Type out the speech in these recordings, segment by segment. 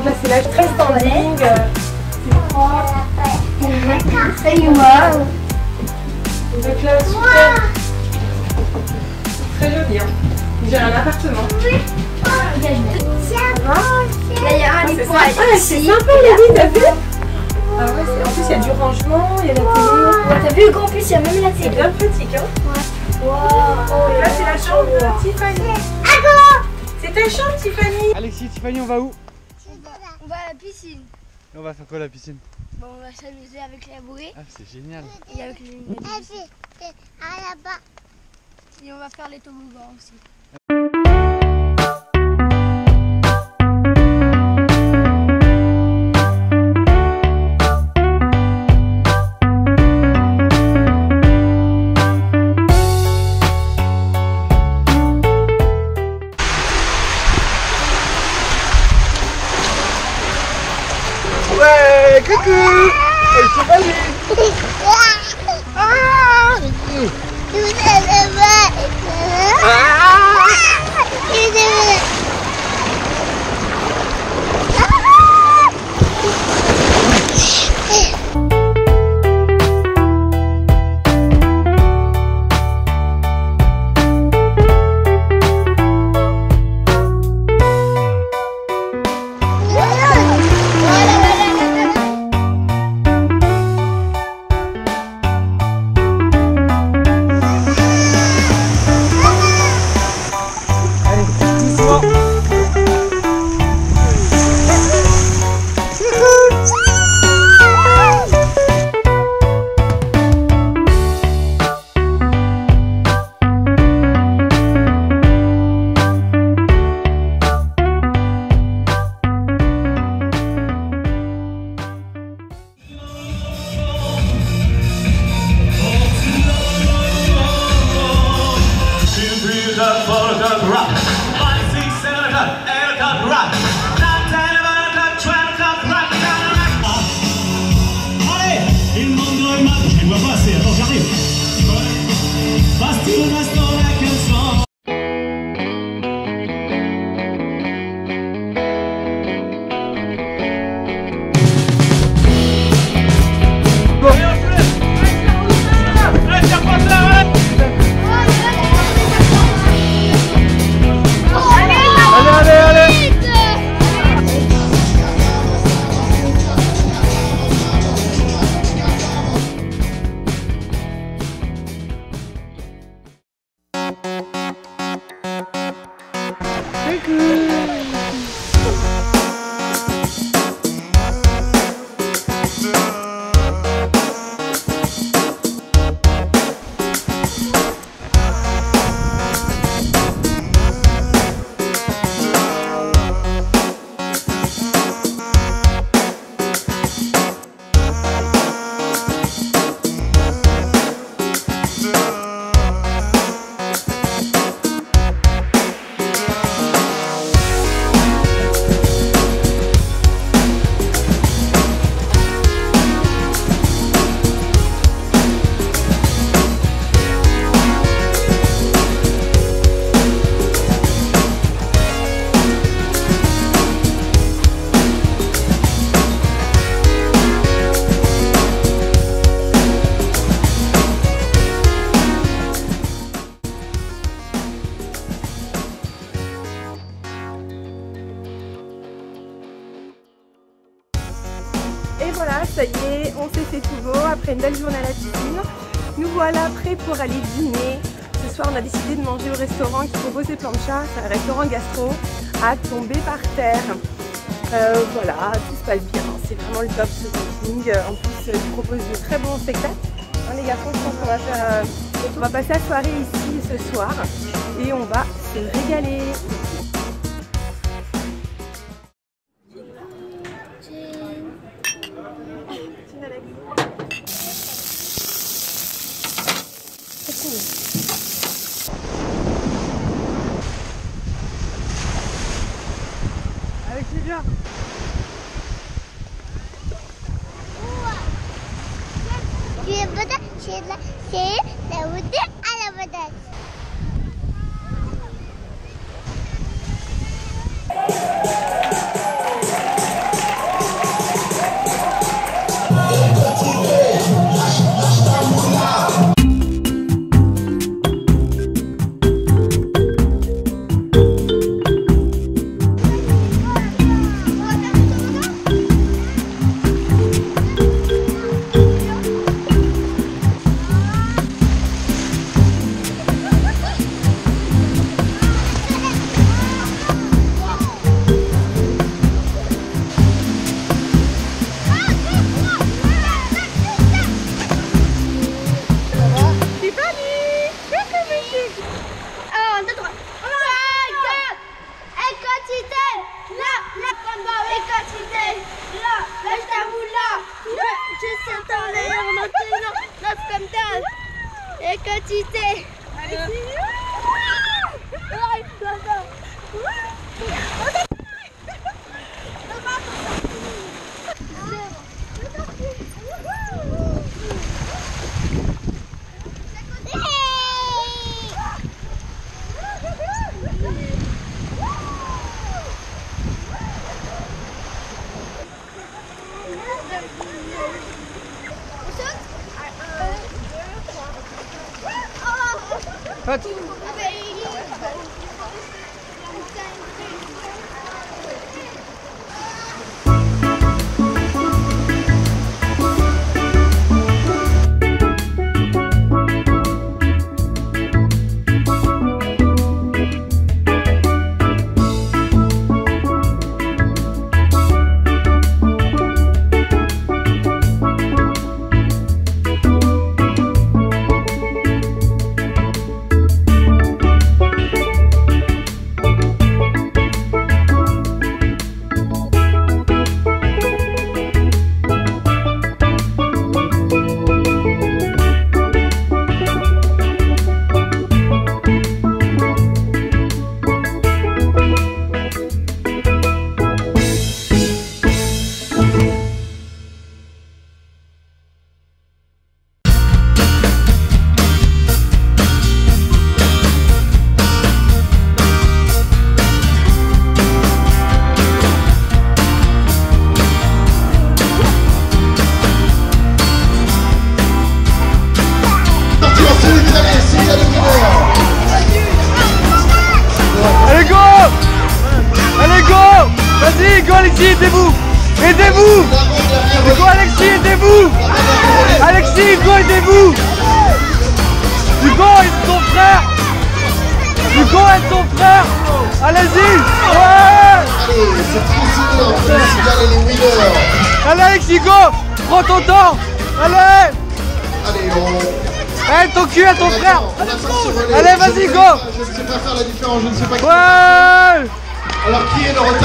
Donc là c'est la très standing, c'est propre. Et moi. Donc là super. Très joli hein. J'ai un appartement. D'ailleurs, c'est sympa, c'est sympa la vie, t'as vu? Ah ouais, en plus il y a du rangement, il y a la télé. T'as vu qu'en plus il y a même la C'est télé. bien pratique hein. Wow. Là c'est la chambre de Tiffany. C'est ta chambre Tiffany. Alexis, Tiffany, on va où? On va à la piscine. Et on va faire quoi à la piscine? Bon, on va s'amuser avec la bouée Ah, c'est génial. et avec les et on va faire les toboggans aussi. Ouais, coucou! Et Tiffany! Et voilà, ça y est, on s'est fait tout beau après une belle journée à la piscine. Nous voilà prêts pour aller dîner. Ce soir, on a décidé de manger au restaurant qui propose des planchas. C'est un restaurant gastro à tomber par terre. Voilà, tout se passe bien. C'est vraiment le top ce camping. En plus, il propose de très bons spectacles. Hein, les garçons, je pense qu'on va passer la soirée ici ce soir et on va se régaler. Avec Sylvia. Vas-y, go Alexis, aidez-vous. Aidez-vous. Go Alexis, aidez-vous. Alexis, go, aidez-vous. Hugo, aide ton frère. Hugo, aide ton frère. Allez-y. Ouais. Allez, c'est trop signé en plus, regardez les winners. Allez Alexis, go. Prends ton temps. Allez. Allez, Aide ton cul à ton frère. on a pas ce relais. Allez, vas-y, go. Je ne sais pas faire la différence, je ne sais pas qui. Ouais. Alors qui est le retard?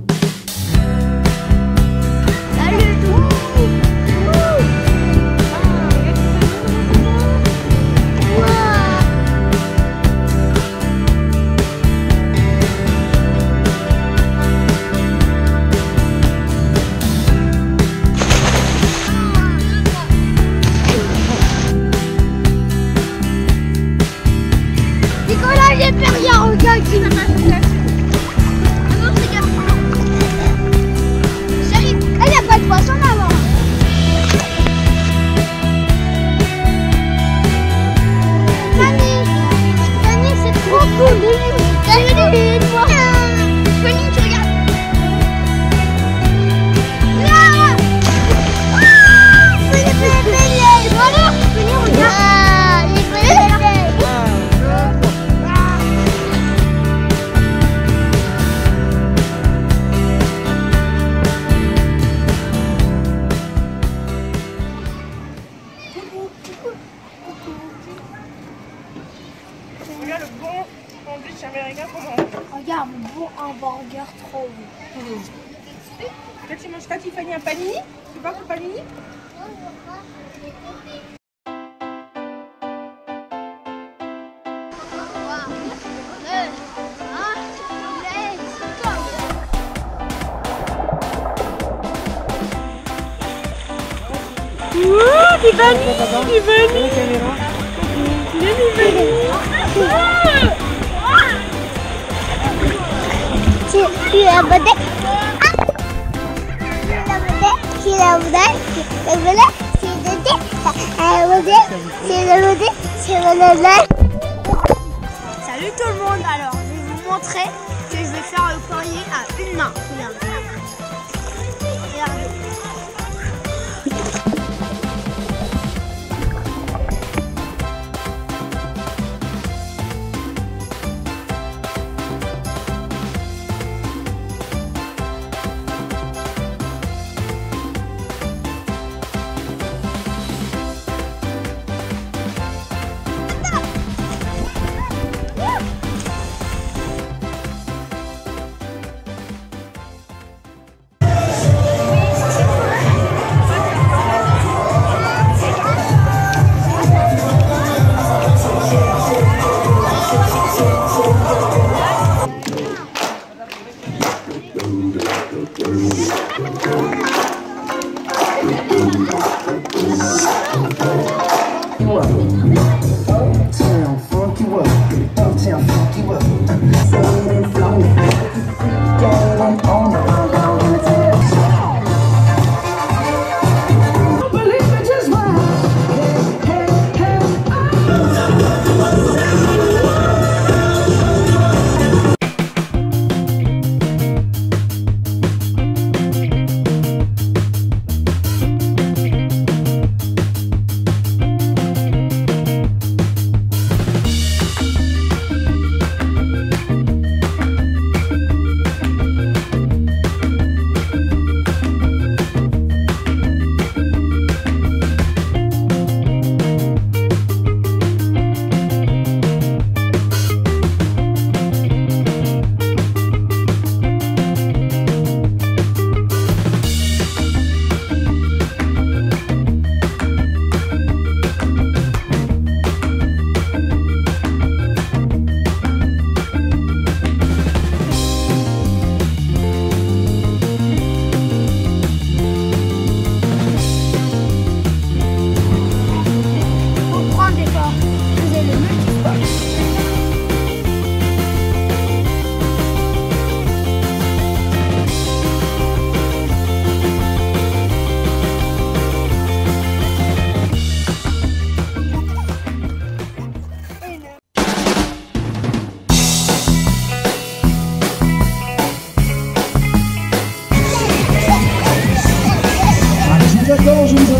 Nicolas, j'ai fait rien, regarde qui m'a pas fait ça. Non, c'est bien. Chérie, il n'y a pas de poisson là-bas. Fanny, c'est trop cool. Fanny, tu regardes. Là. Fanny, voilà. Fanny, regarde. Les Regarde le bon sandwich américain qu'on mange. Regarde, bon hamburger trop bon. Toi tu manges pas Tiffany un panini? Tu vois que panini? Tiffany! Salut tout le monde, alors je vais vous montrer que je vais faire le poirier à une main. Regardez. maintenant, je vous